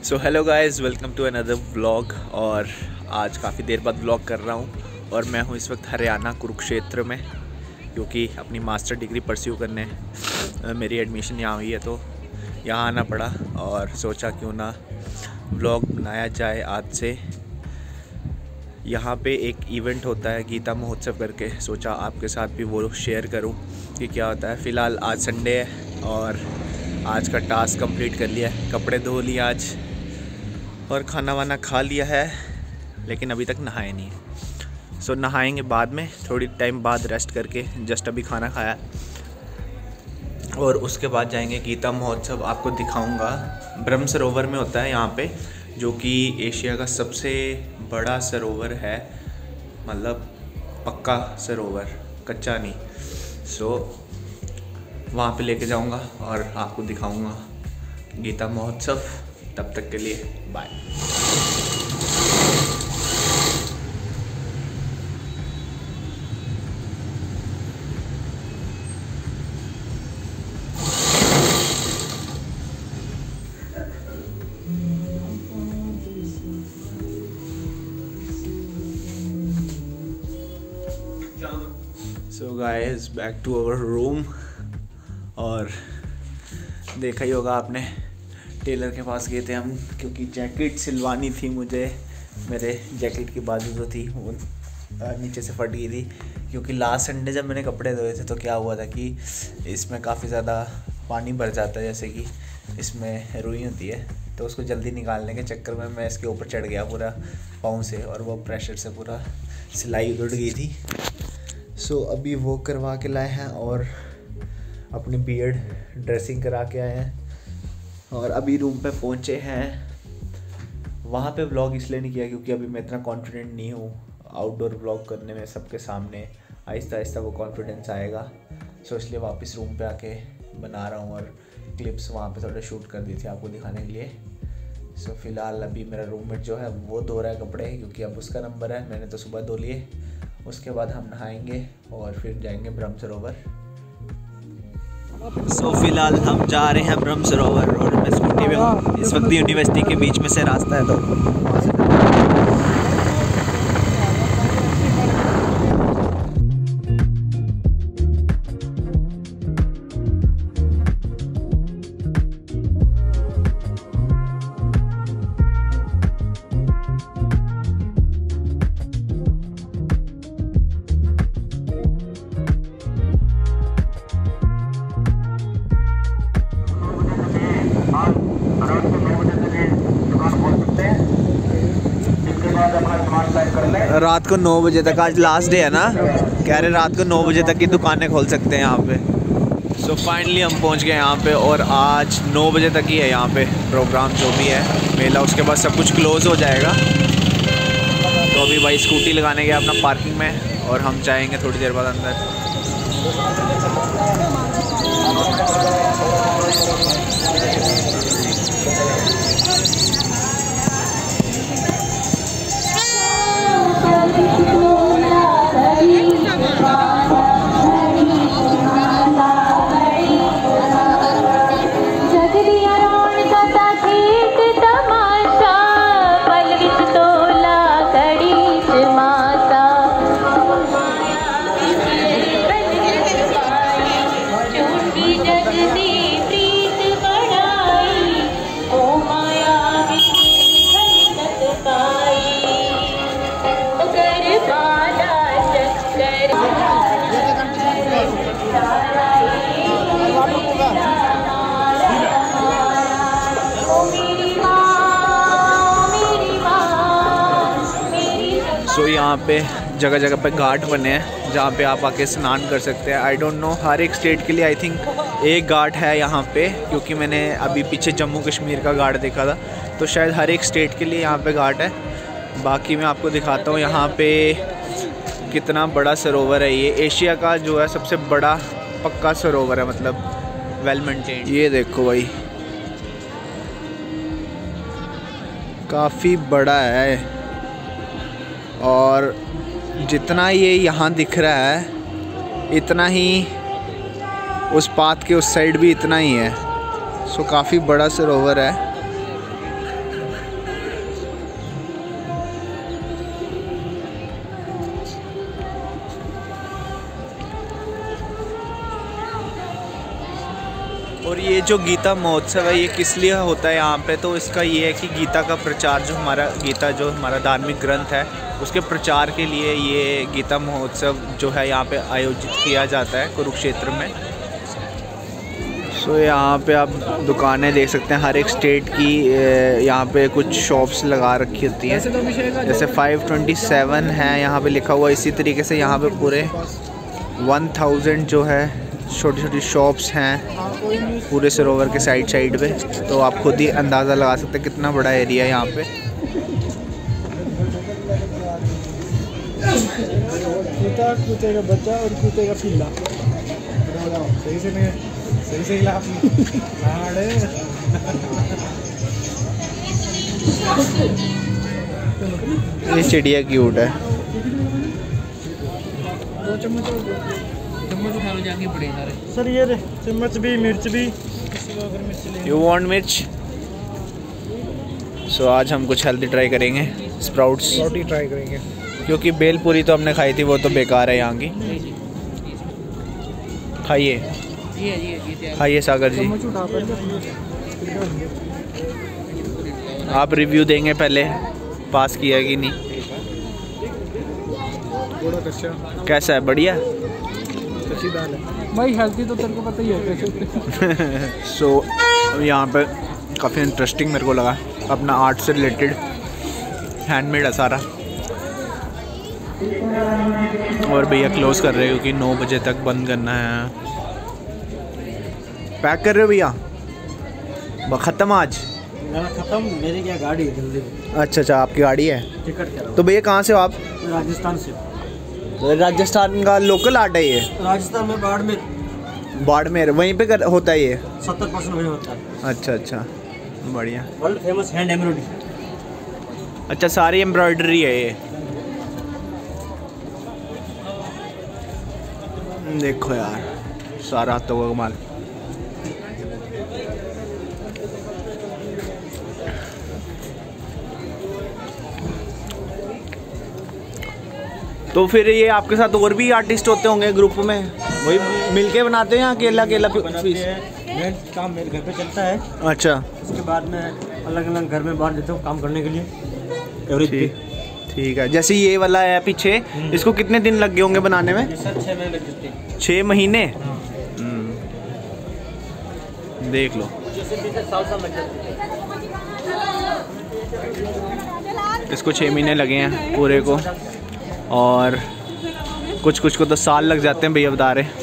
So hello guys, welcome to another vlog. और आज काफ़ी देर बाद व्लॉग कर रहा हूँ और मैं हूँ इस वक्त हरियाणा कुरुक्षेत्र में, क्योंकि अपनी मास्टर डिग्री परस्यू करने मेरी एडमिशन यहाँ हुई है, तो यहाँ आना पड़ा और सोचा क्यों ना व्लॉग बनाया जाए आज से। यहाँ पे एक इवेंट होता है गीता महोत्सव करके, सोचा आपके साथ भी वो शेयर करूँ कि क्या होता है। फ़िलहाल आज संडे है और आज का टास्क कंप्लीट कर लिया है, कपड़े धो लिए आज और खाना वाना खा लिया है, लेकिन अभी तक नहाए नहीं है। सो नहाएंगे बाद में, थोड़ी टाइम बाद रेस्ट करके। जस्ट अभी खाना खाया और उसके बाद जाएंगे गीता महोत्सव। आपको दिखाऊंगा, ब्रह्म सरोवर में होता है यहाँ पे, जो कि एशिया का सबसे बड़ा सरोवर है, मतलब पक्का सरोवर, कच्चा नहीं। सो वहाँ पे लेके जाऊंगा और आपको दिखाऊंगा गीता महोत्सव। तब तक के लिए bye. So guys, back to our room. और देखा ही होगा आपने, टेलर के पास गए थे हम, क्योंकि जैकेट सिलवानी थी मुझे। मेरे जैकेट की बाजू जो थी वो नीचे से फट गई थी, क्योंकि लास्ट संडे जब मैंने कपड़े धोए थे तो क्या हुआ था कि इसमें काफ़ी ज़्यादा पानी भर जाता है, जैसे कि इसमें रुई होती है, तो उसको जल्दी निकालने के चक्कर में मैं इसके ऊपर चढ़ गया पूरा पाँव से, और वो प्रेशर से पूरा सिलाई उड़ गई थी। सो अभी वो करवा के लाए हैं और अपनी बियर्ड ड्रेसिंग करा के आए हैं और अभी रूम पे पहुंचे हैं। वहाँ पे व्लॉग इसलिए नहीं किया क्योंकि अभी मैं इतना कॉन्फिडेंट नहीं हूँ आउटडोर व्लॉग करने में सबके सामने। आहिस्ता आहिस्ता वो कॉन्फिडेंस आएगा, सो इसलिए वापस रूम पे आके बना रहा हूँ। और क्लिप्स वहाँ पे थोड़े शूट कर दी थी आपको दिखाने के लिए। सो फिलहाल अभी मेरा रूममेट जो है वो धो रहा है कपड़े, क्योंकि अब उसका नंबर है, मैंने तो सुबह धो लिए। उसके बाद हम नहाएंगे और फिर जाएंगे ब्रह्म सरोवर। सो फिलहाल हम जा रहे हैं ब्रह्म सरोवर और मैं स्कूटी में हूँ। इस वक्त यूनिवर्सिटी के बीच में से रास्ता है, तो वहाँ से रात को 9 बजे तक, आज लास्ट डे है ना, कह रहे रात को 9 बजे तक की दुकानें खोल सकते हैं यहाँ पे। सो फाइनली हम पहुँच गए यहाँ पे और आज 9 बजे तक ही है यहाँ पे प्रोग्राम, जो भी है मेला। उसके बाद सब कुछ क्लोज़ हो जाएगा। तो अभी भाई स्कूटी लगाने गया अपना पार्किंग में और हम जाएंगे थोड़ी देर बाद अंदर। सो यहाँ पे जगह जगह पे घाट बने हैं जहाँ पे आप आके स्नान कर सकते हैं। आई डोंट नो, हर एक स्टेट के लिए आई थिंक एक घाट है यहाँ पे, क्योंकि मैंने अभी पीछे जम्मू कश्मीर का घाट देखा था, तो शायद हर एक स्टेट के लिए यहाँ पे घाट है। बाकी मैं आपको दिखाता हूँ यहाँ पे कितना बड़ा सरोवर है। ये एशिया का जो है सबसे बड़ा पक्का सरोवर है, मतलब वेल मेंटेन्ड। ये देखो भाई, काफ़ी बड़ा है और जितना ये यहाँ दिख रहा है इतना ही उस पाथ के उस साइड भी इतना ही है। सो काफ़ी बड़ा सरोवर है। ये जो गीता महोत्सव है ये किस लिए होता है यहाँ पे, तो इसका ये है कि गीता का प्रचार जो हमारा धार्मिक ग्रंथ है उसके प्रचार के लिए ये गीता महोत्सव जो है यहाँ पे आयोजित किया जाता है कुरुक्षेत्र में। सो यहाँ पे आप दुकानें देख सकते हैं, हर एक स्टेट की यहाँ पे कुछ शॉप्स लगा रखी होती हैं। जैसे 527 है यहाँ पे लिखा हुआ, इसी तरीके से यहाँ पे पूरे 1000 जो है छोटी छोटी शॉप्स हैं पूरे सरोवर के साइड पे। तो आप खुद ही अंदाज़ा लगा सकते हैं कितना बड़ा एरिया है यहाँ पे। कूतेगा बच्चा और कूतेगा पिल्ला। सही से हिला ये चिड़िया क्यूट है। चम्मच उठा लो जाके पड़े सारे। सर ये रे चम्मच भी, मिर्च भी। यू वांट मिर्च? सो आज हम कुछ हेल्दी ट्राई करेंगे, स्प्राउट्स ही ट्राई करेंगे क्योंकि बेलपूरी तो हमने खाई थी, वो तो बेकार है यहाँ की। खाइए सागर जी, आप रिव्यू देंगे पहले पास किया कि नहीं। कैसा है? बढ़िया भाई, हेल्थी तो तेरे को पता ही है। सो यहाँ पे काफ़ी इंटरेस्टिंग मेरे को लगा, अपना आर्ट से रिलेटेड हैंडमेड है सारा। और भैया क्लोज कर रहे हो क्योंकि 9 बजे तक बंद करना है। पैक कर रहे हो भैया? ख़त्म आज? ख़त्म, मेरी क्या गाड़ी है जल्दी। अच्छा, आपकी गाड़ी है। टिकट क्या? तो भैया कहाँ से हो आप? राजस्थान से। राजस्थान का लोकल आर्ट है ये? राजस्थान में बाड़मेर वहीं पे होता है ये? 70% वहीं होता है। अच्छा, बढ़िया। World famous hand embroidery. अच्छा, सारी एम्ब्रॉयडरी है ये। देखो यार, सारा हाथों का कमाल। तो फिर ये आपके साथ और भी आर्टिस्ट होते होंगे ग्रुप में, वही मिलके बनाते हैं या अकेला काम मेरे घर पे चलता है। अच्छा, उसके बाद में अलग अलग घर में बांट देता हूँ काम करने के लिए। ठीक है। जैसे ये वाला है पीछे, इसको कितने दिन लग गए होंगे बनाने में? 6 महीने लग जाते हैं। 6 महीने? देख लो, इसको 6 महीने लगे हैं पूरे को, और कुछ को तो साल लग जाते हैं भैया बता रहे।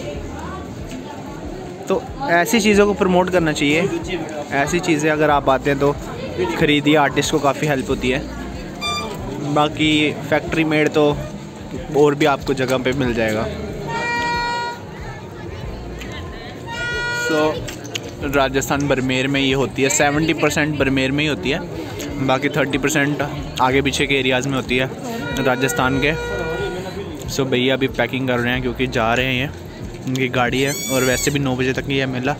तो ऐसी चीज़ों को प्रमोट करना चाहिए। ऐसी चीज़ें अगर आप आते हैं तो खरीदिए, आर्टिस्ट को काफ़ी हेल्प होती है। बाकी फैक्ट्री मेड तो और भी आपको जगह पे मिल जाएगा। सो राजस्थान बरमेर में ये होती है, 70% बरमेर में ही होती है, बाकी 30% आगे पीछे के एरियाज़ में होती है राजस्थान के। सो भैया अभी पैकिंग कर रहे हैं क्योंकि जा रहे हैं, ये उनकी गाड़ी है और वैसे भी 9 बजे तक ही है मेला।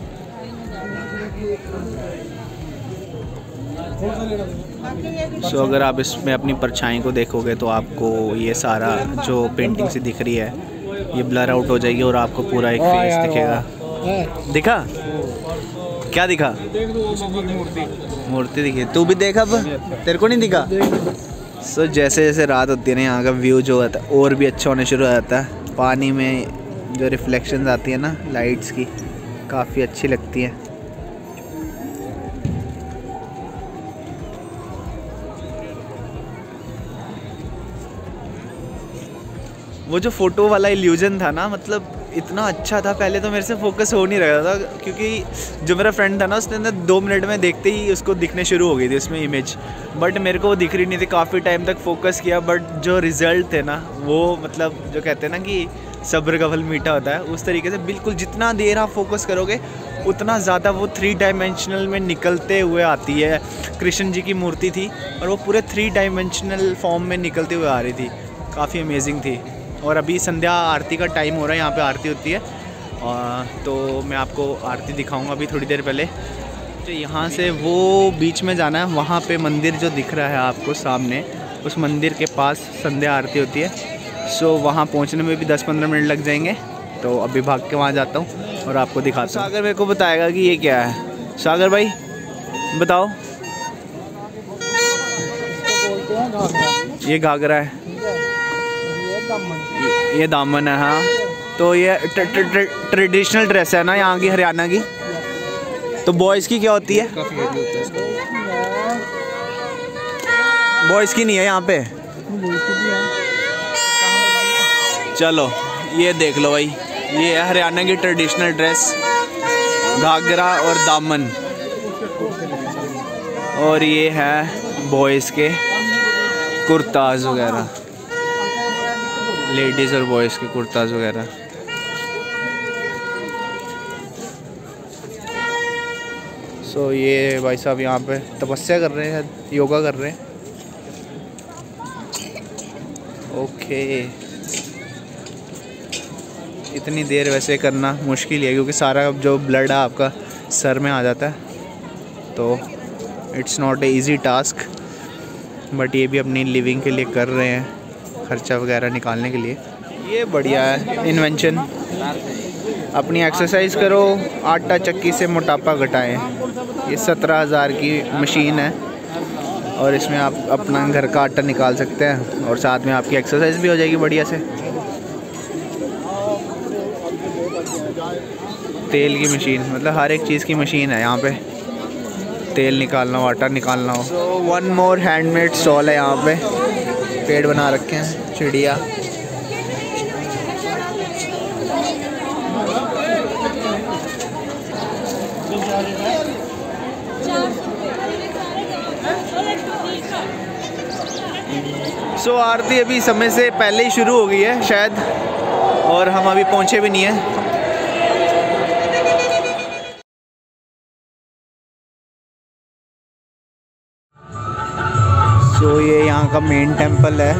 सो अगर आप इसमें अपनी परछाई को देखोगे तो आपको ये सारा जो पेंटिंग से दिख रही है ये ब्लर आउट हो जाएगी और आपको पूरा एक फेस दिखेगा। दिखा? क्या दिखा? मूर्ति दिखी। तू भी देख, अब तेरे को नहीं दिखा? सो जैसे जैसे रात होती है ना, यहाँ का व्यू जो होता है और भी अच्छा होने शुरू हो जाता है। पानी में जो रिफ्लेक्शंस आती है ना लाइट्स की, काफ़ी अच्छी लगती है। वो जो फ़ोटो वाला इल्यूजन था ना, मतलब इतना अच्छा था। पहले तो मेरे से फोकस हो नहीं रहा था क्योंकि जो मेरा फ्रेंड था ना उसने अंदर 2 मिनट में देखते ही उसको दिखने शुरू हो गई थी उसमें इमेज, बट मेरे को वो दिख रही नहीं थी। काफ़ी टाइम तक फोकस किया, बट जो रिज़ल्ट थे ना वो मतलब जो कहते हैं ना कि सब्र का फल मीठा होता है, उस तरीके से बिल्कुल जितना देर आप फोकस करोगे उतना ज़्यादा वो 3 डायमेंशनल में निकलते हुए आती है। कृष्ण जी की मूर्ति थी और वो पूरे 3 डायमेंशनल फॉर्म में निकलते हुए आ रही थी, काफ़ी अमेजिंग थी। और अभी संध्या आरती का टाइम हो रहा है, यहाँ पे आरती होती है, तो मैं आपको आरती दिखाऊंगा अभी थोड़ी देर पहले। तो यहाँ से वो बीच में जाना है, वहाँ पे मंदिर जो दिख रहा है आपको सामने, उस मंदिर के पास संध्या आरती होती है। सो वहाँ पहुँचने में भी 10-15 मिनट लग जाएंगे, तो अभी भाग के वहाँ जाता हूँ और आपको दिखाता हूँ। सागर मेरे को बताएगा कि ये क्या है। सागर भाई बताओ। ये घाघरा है, ये दामन है। हाँ तो ये ट्रेडिशनल ड्रेस है ना यहाँ की, हरियाणा की। तो बॉयज़ की क्या होती है? बॉयज़ की नहीं है यहाँ पे। चलो ये देख लो भाई, ये है हरियाणा की ट्रेडिशनल ड्रेस, घाघरा और दामन। और ये है बॉयज़ के कुर्ताज़ वगैरह, लेडीज़ और बॉयज़ के कुर्ताज़ वगैरह। सो ये भाई साहब यहाँ पे तपस्या कर रहे हैं, योगा कर रहे हैं। ओके, इतनी देर वैसे करना मुश्किल है क्योंकि सारा जो ब्लड है आपका सर में आ जाता है, तो it's not a easy task. But ये भी अपनी लिविंग के लिए कर रहे हैं, खर्चा वगैरह निकालने के लिए। ये बढ़िया है इन्वेंशन। अपनी एक्सरसाइज करो, आटा चक्की से मोटापा घटाएं। ये 17,000 की मशीन है और इसमें आप अपना घर का आटा निकाल सकते हैं और साथ में आपकी एक्सरसाइज भी हो जाएगी बढ़िया से। तेल की मशीन, मतलब हर एक चीज़ की मशीन है यहाँ पे, तेल निकालना हो, आटा निकालना हो। So one more handmade stall है यहाँ पे, पेड़ बना रखे हैं, चिड़िया। सो आरती अभी समय से पहले ही शुरू हो गई है शायद, और हम अभी पहुँचे भी नहीं हैं। तो ये यहाँ का मेन टेंपल है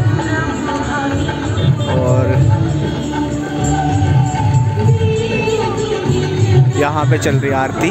और यहाँ पे चल रही है आरती।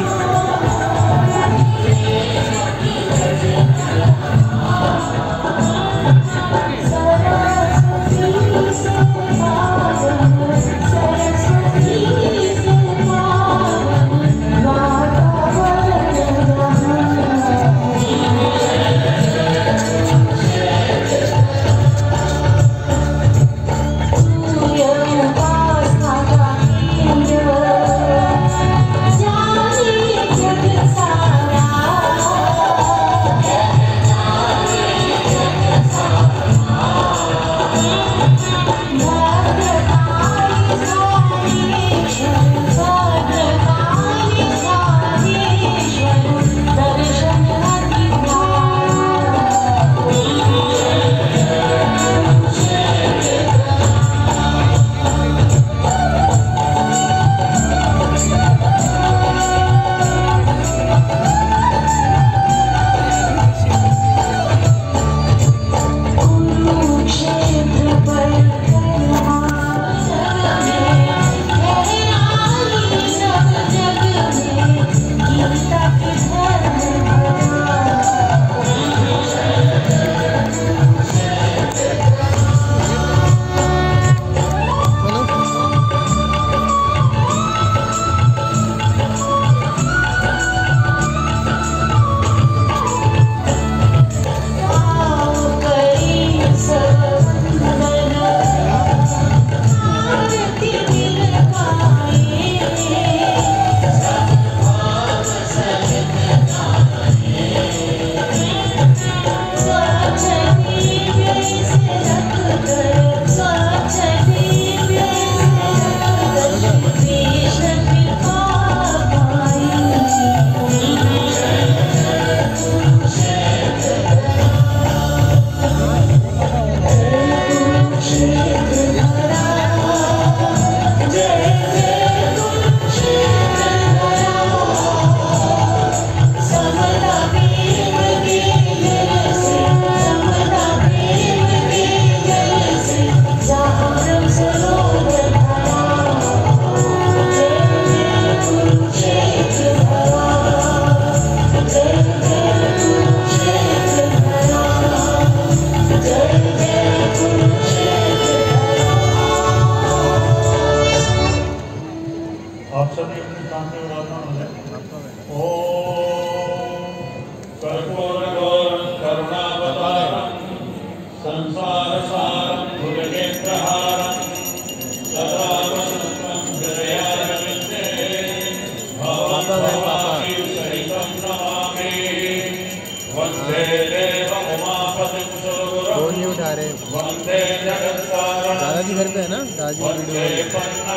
रहे हैं। दादाजी घर पे है ना, दादाजी वीडियो।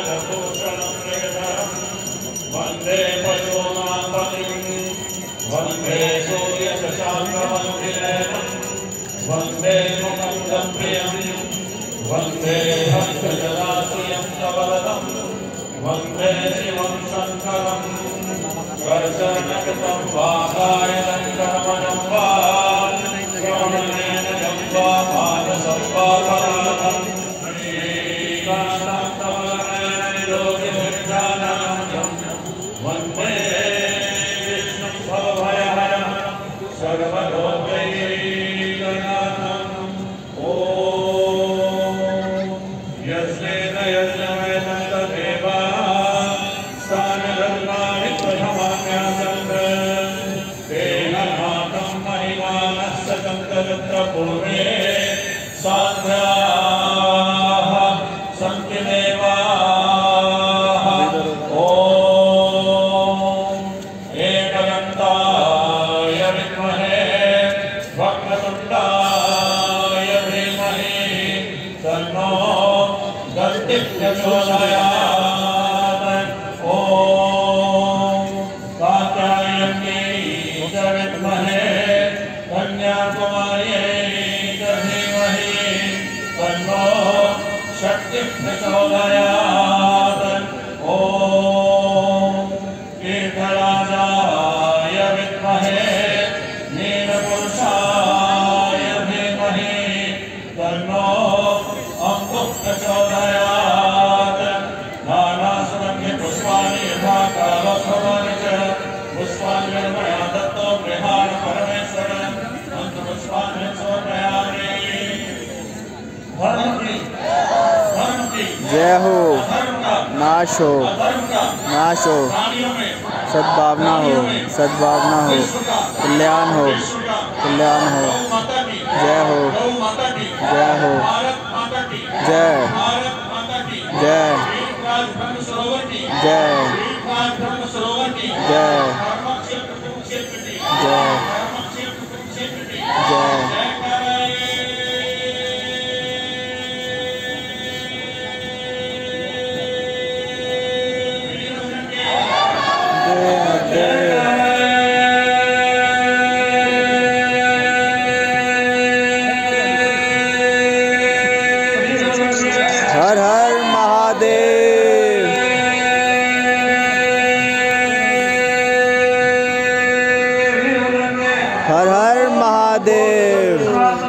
वन्दे भक्तजलाशयं कवलदं वन्दे शिवं शङ्करं कर्षणकृतं वाकायनं कर्मणं वा श्रवणेन जं वा मानसं वा पराधं श्रीकान्तात्मवरणेन योगिविज्ञानगम्यं वन्दे विष्णुं भवभयहरं सर्वलोकैकनाथम्। पूर्वे साध्याः सन्ति देवाः ॐ एकदन्ताय विद्महे वक्रतुण्डाय धीमहि तन्नो दन्तिः प्रचोदयात्। ॐ कात्यायन्यै च विद्महे कन्याकुमार्यै तन्नो शक्तिः प्रचोदयात्। ॐ तीर्थराजाय विद्महे नीलपुरुषाय धीमहि तन्नो अङ्कुः प्रचोदयात्। नानासुगन्धिपुष्पाणि यथा कालभवानि च पुष्पाणि निर्मया दत्तो गृहाण परमेश्वर पुष्पाणि समर्पयामि। जय हो, नाश हो, नाश हो, सद्भावना हो, सद्भावना हो, कल्याण हो, कल्याण हो। जय हो, जय हो, जय जय जय जय जय जय। हर हर महादेव। हर हर महादेव।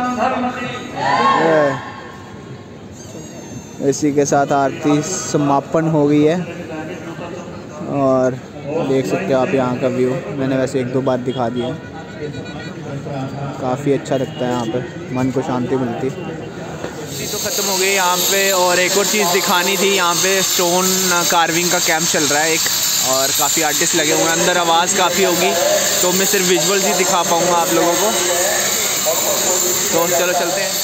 इसी के साथ आरती समापन हो गई है और देख सकते हो आप यहाँ का व्यू। मैंने वैसे एक दो बार दिखा दिया, काफ़ी अच्छा लगता है यहाँ पे, मन को शांति मिलती। तो ख़त्म हो गई यहाँ पे, और एक और चीज़ दिखानी थी। यहाँ पे स्टोन कार्विंग का कैंप चल रहा है एक, और काफ़ी आर्टिस्ट लगे हुए हैं। अंदर आवाज़ काफ़ी होगी तो मैं सिर्फ विजुअल्स ही दिखा पाऊँगा आप लोगों को। तो चलो चलते हैं।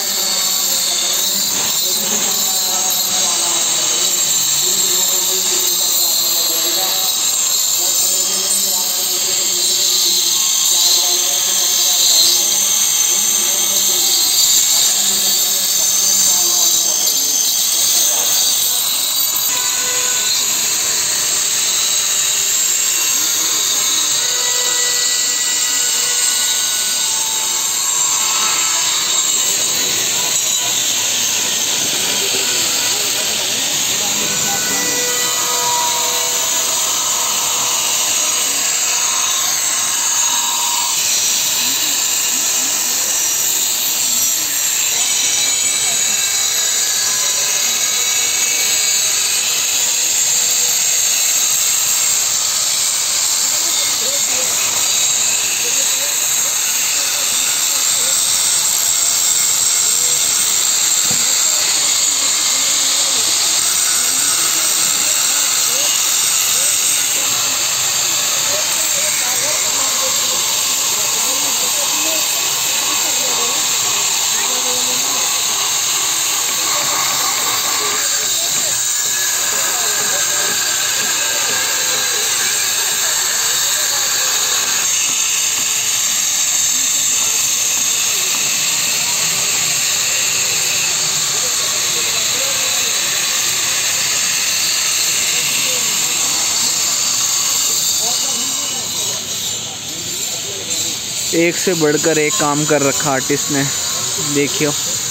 एक से बढ़कर एक काम कर रखा आर्टिस्ट ने। देखियो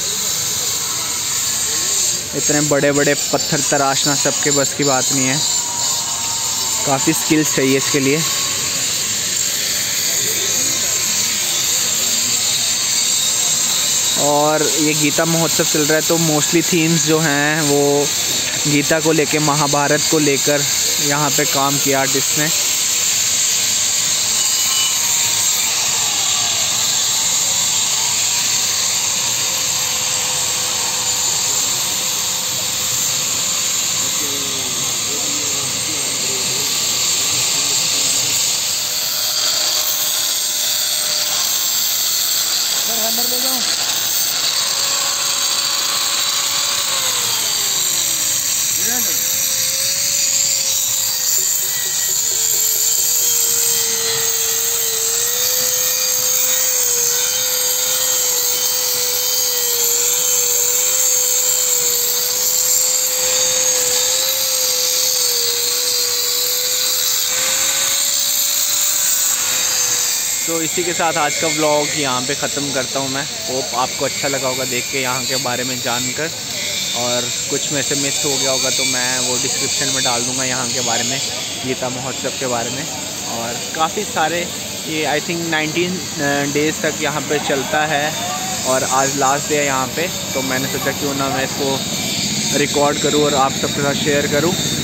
इतने बड़े बड़े पत्थर तराशना सबके बस की बात नहीं है, काफ़ी स्किल्स चाहिए इसके लिए। और ये गीता महोत्सव चल रहा है तो मोस्टली थीम्स जो हैं वो गीता को लेके, महाभारत को लेकर यहाँ पे काम किया आर्टिस्ट ने। तो इसी के साथ आज का व्लॉग यहाँ पे ख़त्म करता हूँ मैं। होप आपको अच्छा लगा होगा देख के यहाँ के बारे में जानकर, और कुछ में से मिस हो गया होगा तो मैं वो डिस्क्रिप्शन में डाल दूँगा यहाँ के बारे में, गीता महोत्सव के बारे में। और काफ़ी सारे ये आई थिंक 19 डेज़ तक यहाँ पे चलता है और आज लास्ट डे है यहाँ पे, तो मैंने सोचा क्यों ना मैं इसको रिकॉर्ड करूँ और आप सबके साथ शेयर करूँ।